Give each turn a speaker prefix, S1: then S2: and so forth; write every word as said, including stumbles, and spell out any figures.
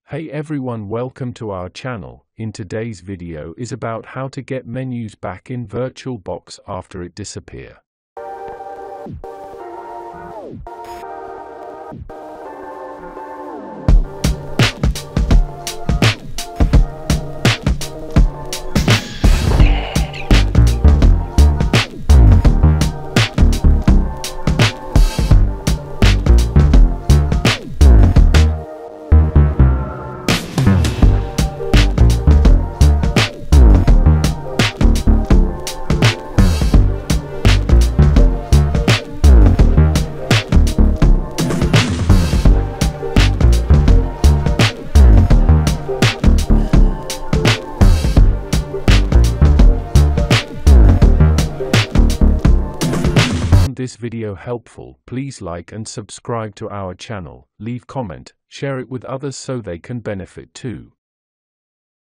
S1: Hey everyone, welcome to our channel. In today's video is about how to get menus back in VirtualBox after it disappear. This video helpful, please like and subscribe to our channel, leave comment, share it with others so they can benefit too.